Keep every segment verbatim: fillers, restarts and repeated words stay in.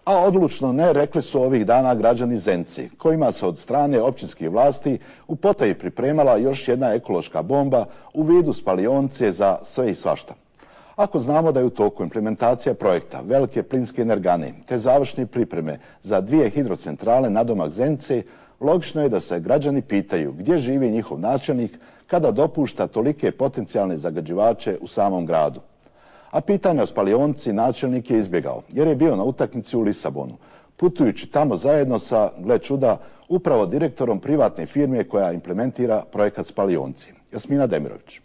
A odlučno ne rekli su ovih dana građani Zenice, kojima se od strane općinskih vlasti u potaji pripremala još jedna ekološka bomba u vidu spalionice za sve i svašta. Ako znamo da je u toku implementacija projekta velike plinske energane te završne pripreme za dvije hidrocentrale nadomak Zenice, logično je da se građani pitaju gdje živi njihov načelnik kada dopušta tolike potencijalne zagađivače u samom gradu. A pitanje o spalionici načelnik je izbjegao jer je bio na utakmici u Lisabonu, putujući tamo zajedno sa, gle čuda, upravo direktorom privatne firme koja implementira projekat spalionice. Jasmina Demirović.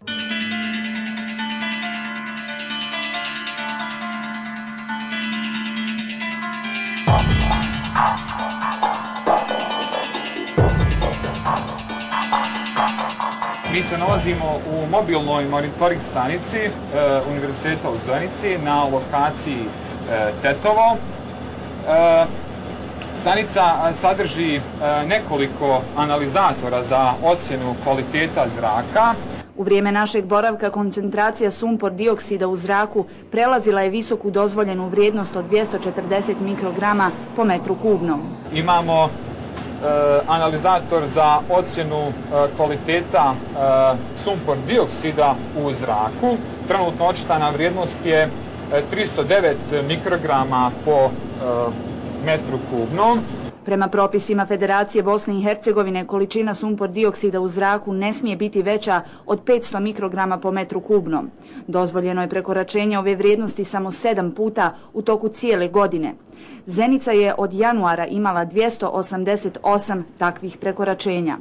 Mi se nalazimo u mobilnoj monitoring stanici e, Univerziteta u Zenici na lokaciji e, Tetovo. E, stanica sadrži e, nekoliko analizatora za ocjenu kvaliteta zraka. U vrijeme našeg boravka koncentracija sumpor dioksida u zraku prelazila je visoku dozvoljenu vrijednost od dvjesto četrdeset mikrograma po metru kubnom. Imamo analizator za ocjenu kvaliteta sumpor dioksida u zraku. Trenutno očitana vrijednost je tristo devet mikrograma po metru kubnom. Prema propisima Federacije Bosne i Hercegovine, količina sumpor dioksida u zraku ne smije biti veća od petsto mikrograma po metru kubnom. Dozvoljeno je prekoračenje ove vrijednosti samo sedam puta u toku cijele godine. Zenica je od januara imala dvjesto osamdeset osam takvih prekoračenja.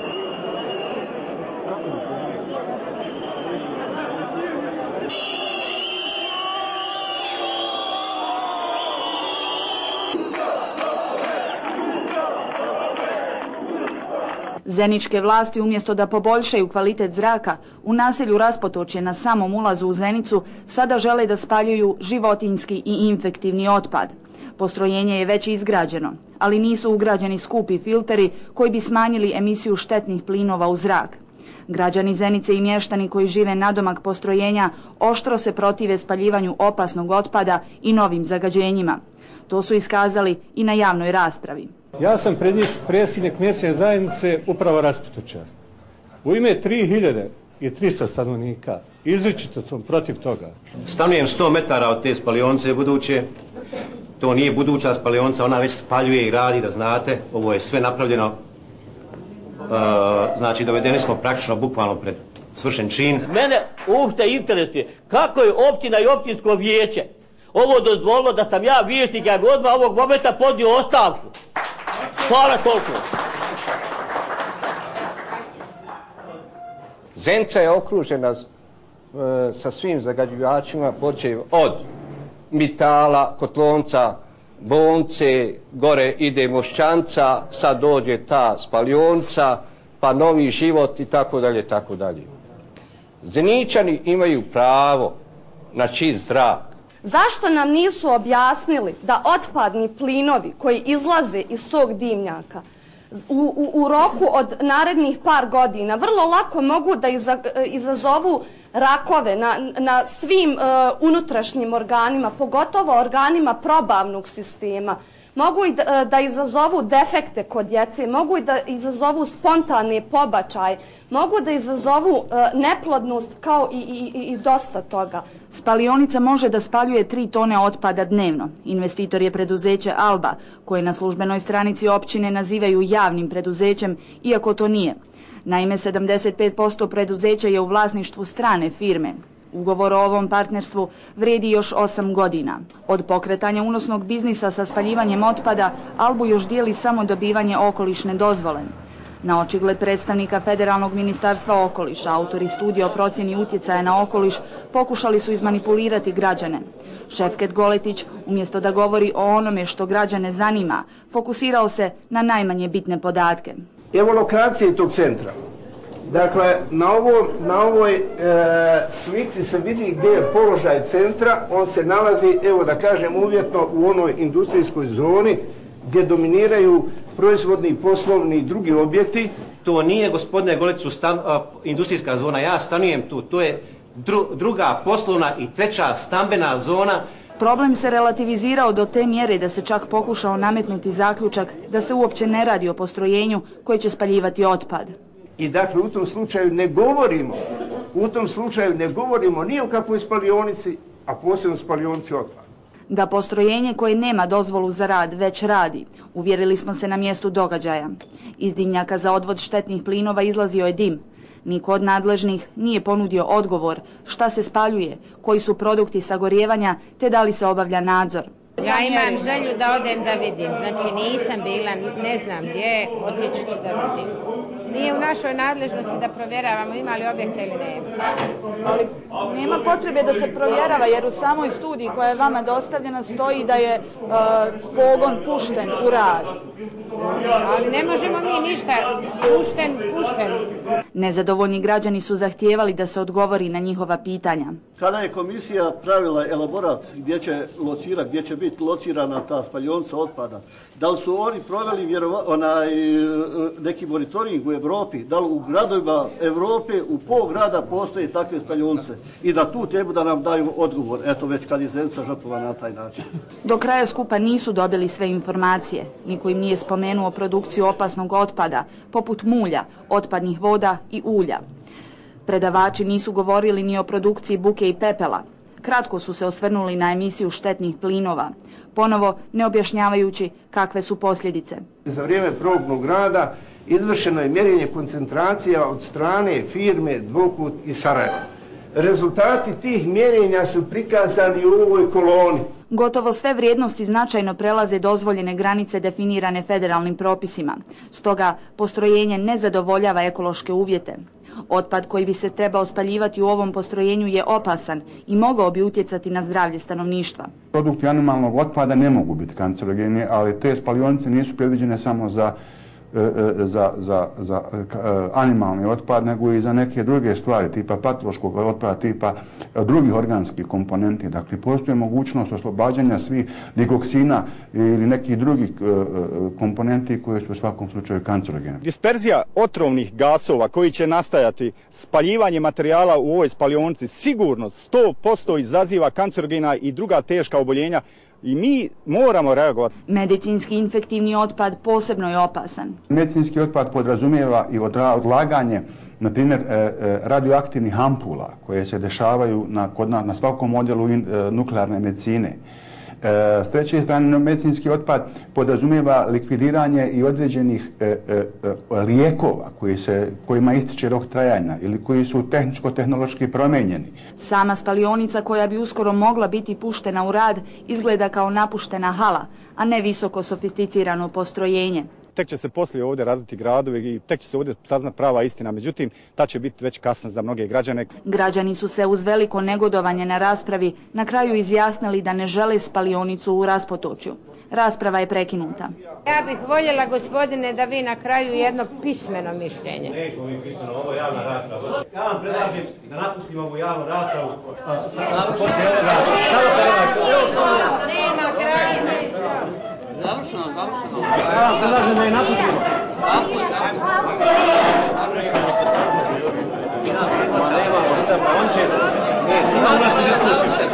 Zeničke vlasti umjesto da poboljšaju kvalitet zraka u naselju Raspotočje na samom ulazu u Zenicu sada žele da spaljuju životinjski i infektivni otpad. Postrojenje je već izgrađeno, ali nisu ugrađeni skupi filteri koji bi smanjili emisiju štetnih plinova u zrak. Građani Zenice i mještani koji žive nadomak postrojenja oštro se protive spaljivanju opasnog otpada i novim zagađenjima. To su iskazali i na javnoj raspravi. Ja sam predsjednik mjesne zajednice upravo Raspotočja. U ime tri hiljade tristo stanovnika izričito sam protiv toga. Stanujem sto metara od te spalionice buduće. To nije buduća spalionica, ona već spaljuje i radi, da znate. Ovo je sve napravljeno. Uh, znači, dovedeni smo praktično bukvalno pred svršen čin. Mene uopšte interesuje kako je općina i općinsko vijeće ovo dozvolilo da sam ja vijećnik, ja bi odmah ovog momenta podnio ostavku. Hvala toliko. Zenica je okružena e, sa svim zagađivačima, počev od Mitala, Kotlonca, Bonce, gore ide Mošćanca, sad dođe ta spalionica, pa Novi Život i tako dalje, tako dalje. Zeničani imaju pravo na čist zrak. Zašto nam nisu objasnili da otpadni plinovi koji izlaze iz tog dimnjaka u, u, u roku od narednih par godina vrlo lako mogu da iza, izazovu rakove na, na svim uh, unutrašnjim organima, pogotovo organima probavnog sistema. Mogu i da, da izazovu defekte kod djece, mogu i da izazovu spontane pobačaje, mogu da izazovu uh, neplodnost kao i, i, i dosta toga. Spalionica može da spaljuje tri tone otpada dnevno. Investitor je preduzeće Alba, koje na službenoj stranici općine nazivaju javnim preduzećem, iako to nije. Naime, sedamdeset pet posto preduzeća je u vlasništvu strane firme. Ugovor o ovom partnerstvu vrijedi još osam godina. Od pokretanja unosnog biznisa sa spaljivanjem otpada, Albu još dijeli samo dobivanje okolišne dozvole. Na očigled predstavnika Federalnog ministarstva okoliša, autori studija o procjeni utjecaja na okoliš pokušali su izmanipulirati građane. Šefket Goletić, umjesto da govori o onome što građane zanima, fokusirao se na najmanje bitne podatke. Evo lokacije tog centra. Dakle, na, ovo, na ovoj e, slici se vidi gdje je položaj centra. On se nalazi, evo da kažem uvjetno, u onoj industrijskoj zoni gdje dominiraju proizvodni, poslovni i drugi objekti. To nije, gospodine Golicu, stan, a, industrijska zona. Ja stanujem tu. To je dru, druga poslovna i treća stambena zona. Problem se relativizirao do te mjere da se čak pokušao nametnuti zaključak da se uopće ne radi o postrojenju koje će spaljivati otpad. I dakle u tom slučaju ne govorimo, u tom slučaju ne govorimo ni o kakvoj spalionici, a posebno spalionici otpada. Da postrojenje koje nema dozvolu za rad već radi, uvjerili smo se na mjestu događaja. Iz dimnjaka za odvod štetnih plinova izlazio je dim. Niko od nadležnih nije ponudio odgovor šta se spaljuje, koji su produkti sagorijevanja te da li se obavlja nadzor. Ja imam želju da odem da vidim, znači nisam bila, ne znam gdje, otići ću da vidim. Nije u našoj nadležnosti da provjeravamo ima li objekta ili nema. Ali nema potrebe da se provjerava jer u samoj studiji koja je vama dostavljena stoji da je uh, pogon pušten u rad. Ali ne možemo mi ništa, pušten, pušten. Nezadovoljni građani su zahtijevali da se odgovori na njihova pitanja. Kada je komisija pravila elaborat gdje će locirati, gdje će biti locirana ta spalionica otpada, da li su oni proveli vjerova, onaj, neki monitoring u Evropi, da li u gradovima Evrope u pol grada postoje takve spalionce i da tu temu da nam daju odgovor, eto već kad je Zenica žrtvovana na taj način. Do kraja skupa nisu dobili sve informacije. Niko im nije spomenuo produkciju opasnog otpada, poput mulja, otpadnih voda i ulja. Predavači nisu govorili ni o produkciji buke i pepela. Kratko su se osvrnuli na emisiju štetnih plinova, ponovo ne objašnjavajući kakve su posljedice. Za vrijeme probnog rada izvršeno je mjerenje koncentracija od strane firme Dvokut iz Sarajeva. Rezultati tih mjerenja su prikazani u ovoj koloni. Gotovo sve vrijednosti značajno prelaze dozvoljene granice definirane federalnim propisima. Stoga postrojenje ne zadovoljava ekološke uvjete. Otpad koji bi se trebao spaljivati u ovom postrojenju je opasan i mogao bi utjecati na zdravlje stanovništva. Produkti animalnog otpada ne mogu biti kancerogeni, ali te spalionice nisu predviđene samo za za, za, za animalni otpad, nego i za neke druge stvari, tipa patološkog otpada, tipa drugih organskih komponenti. Dakle, postoji mogućnost oslobađanja svih digoksina ili nekih drugih komponenti koje su u svakom slučaju kancerogene. Disperzija otrovnih gasova koji će nastajati spaljivanje materijala u ovoj spalionici sigurno sto posto izaziva kancerogena i druga teška oboljenja. I mi moramo reagovati. Medicinski infektivni otpad posebno je opasan. Medicinski otpad podrazumijeva i odlaganje, na primjer, radioaktivnih ampula koje se dešavaju na, kod na, na svakom odjelu nuklearne medicine. S treće strane, medicinski otpad podrazumijeva likvidiranje i određenih e, e, lijekova koji se, kojima ističe rok trajanja ili koji su tehničko-tehnološki promijenjeni. Sama spalionica koja bi uskoro mogla biti puštena u rad izgleda kao napuštena hala, a ne visoko sofisticirano postrojenje. Tek će se poslije ovdje razviti gradovi i tek će se ovdje saznat prava istina. Međutim, ta će biti već kasno za mnoge građane. Građani su se uz veliko negodovanje na raspravi na kraju izjasnili da ne žele spalionicu u Raspotočju. Rasprava je prekinuta. Ja bih voljela, gospodine, da vi na kraju jedno pismeno mišljenje. Nećemo mi pismeno, ovo je javna rasprava. Ja vam predlažem da napustimo ovu javnu raspravu. Nema kraja. Završeno, završeno. Ja vam predlažem da je napustimo. Ma nemamo šta, pa on će se... Ne, snimam našu diskusiju.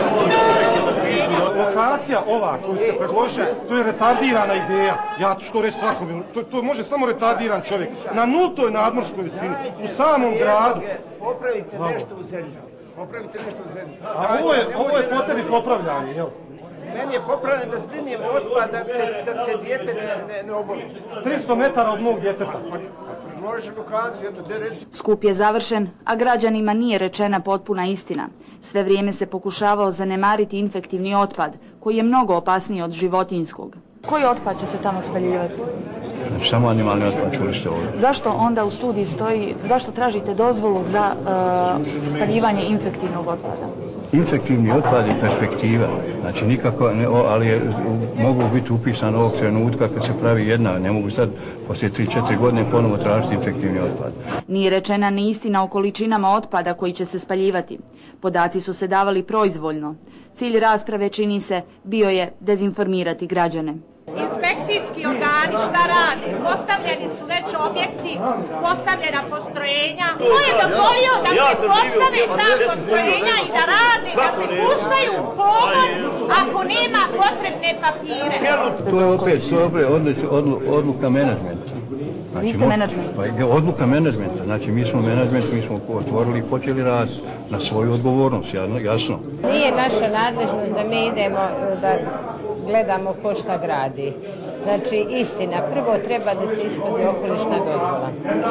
Lokacija ova koju ste predložili, to je retardirana ideja. Ja ću to reći svakome. To, to može samo retardiran čovjek. Na nultoj nadmorskoj visini, u samom gradu. Popravite nešto u Zenici. Popravite nešto u Zenici. A ovo je, ovo je po tebi popravljanje, jel? Meni je popravljeno da zbrinim otpad, da, da se dijete ne, ne, ne oboli. tristo metara od mog djeteta. Predloži lokaciju, eto, gdje reći. Skup je završen, a građanima nije rečena potpuna istina. Sve vrijeme se pokušavao zanemariti infektivni otpad, koji je mnogo opasniji od životinjskog. Koji otpad će se tamo spaljivati? Znači, samo animalni otpad, čuli ste ovdje. Zašto onda u studiji stoji, zašto tražite dozvolu za uh, spaljivanje infektivnog otpada? Infektivni otpad je perspektiva, znači nikako, ne, ali je, mogu biti upisan ovog trenutka kad se pravi jedna, ne mogu sad poslije tri četiri godine ponovo tražiti infektivni otpad. Nije rečena ni istina o količinama otpada koji će se spaljivati. Podaci su se davali proizvoljno. Cilj rasprave, čini se, bio je dezinformirati građane. inspekcijski organi šta rade? Postavljeni su već objekti, postavljena postrojenja. Ko je dozvolio da se postave ta postrojenja i da rade, da se puštaju u pogon ako nema potrebne papire? To je opet, to je opet odluka menadžmenta. Znači, Vi ste menadžment? Pa, odluka menadžmenta. Znači, mi smo menadžment, mi smo otvorili i počeli raditi na svoju odgovornost, jasno. Nije naša nadležnost da mi idemo da gledamo ko šta gradi. Znači, istina, prvo treba da se ishodi okolišna dozvola.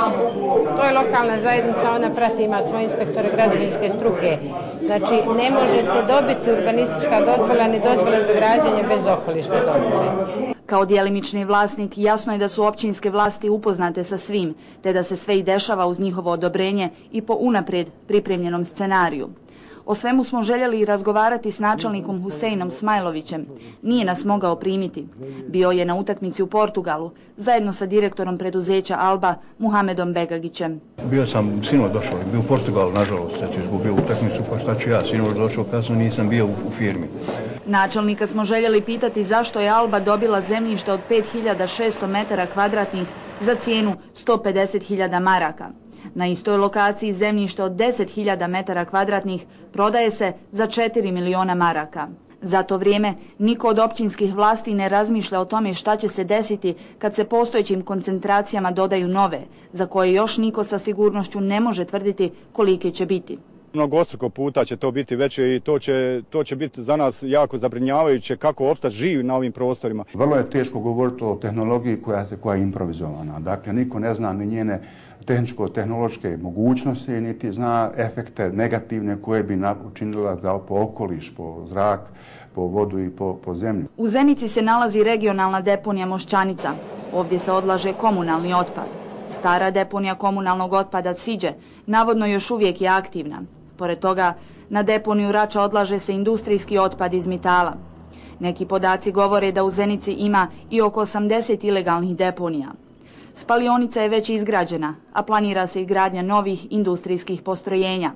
To je lokalna zajednica, ona prati, ima svoje inspektore građevinske struke. Znači, ne može se dobiti urbanistička dozvola ni dozvola za građenje bez okolišne dozvole. Kao djelimični vlasnik jasno je da su općinske vlasti upoznate sa svim, te da se sve i dešava uz njihovo odobrenje i po unaprijed pripremljenom scenariju. O svemu smo željeli razgovarati s načelnikom Huseinom Smajlovićem. Nije nas mogao primiti. Bio je na utakmici u Portugalu, zajedno sa direktorom preduzeća Alba, Muhamedom Begagićem. Bio sam, sinoć došao, bio u Portugalu, nažalost, znači izgubio utakmicu, pa šta ću ja, sinoć došao, kasno nisam bio u firmi. Načelnika smo željeli pitati zašto je Alba dobila zemljište od pet hiljada šesto metara kvadratnih za cijenu sto pedeset hiljada maraka. Na istoj lokaciji zemljište od deset hiljada metara kvadratnih prodaje se za četiri miliona maraka. Za to vrijeme niko od općinskih vlasti ne razmišlja o tome šta će se desiti kad se postojećim koncentracijama dodaju nove, za koje još niko sa sigurnošću ne može tvrditi kolike će biti. Mnogostruko puta će to biti veće i to će, to će biti za nas jako zabrinjavajuće kako opstati živi na ovim prostorima. Vrlo je teško govoriti o tehnologiji koja, se, koja je improvizovana. Dakle, niko ne zna ni njene tehničko-tehnološke mogućnosti, niti zna efekte negativne koje bi učinila za po okoliš, po zrak, po vodu i po, po zemlju. U Zenici se nalazi regionalna deponija Mošćanica. Ovdje se odlaže komunalni otpad. Stara deponija komunalnog otpada Siđe navodno još uvijek je aktivna. Pored toga, na deponiju Rača odlaže se industrijski otpad iz Mitala. Neki podaci govore da u Zenici ima i oko osamdeset ilegalnih deponija. Spalionica je već izgrađena, a planira se izgradnja novih industrijskih postrojenja.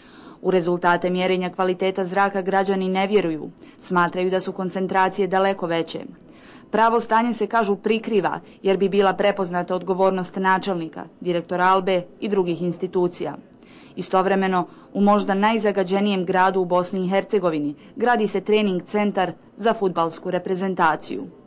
U rezultate mjerenja kvaliteta zraka građani ne vjeruju, smatraju da su koncentracije daleko veće. Pravo stanje se, kažu, prikriva jer bi bila prepoznata odgovornost načelnika, direktora Albe i drugih institucija. Istovremeno, u možda najzagađenijem gradu u Bosni i Hercegovini gradi se trening centar za fudbalsku reprezentaciju.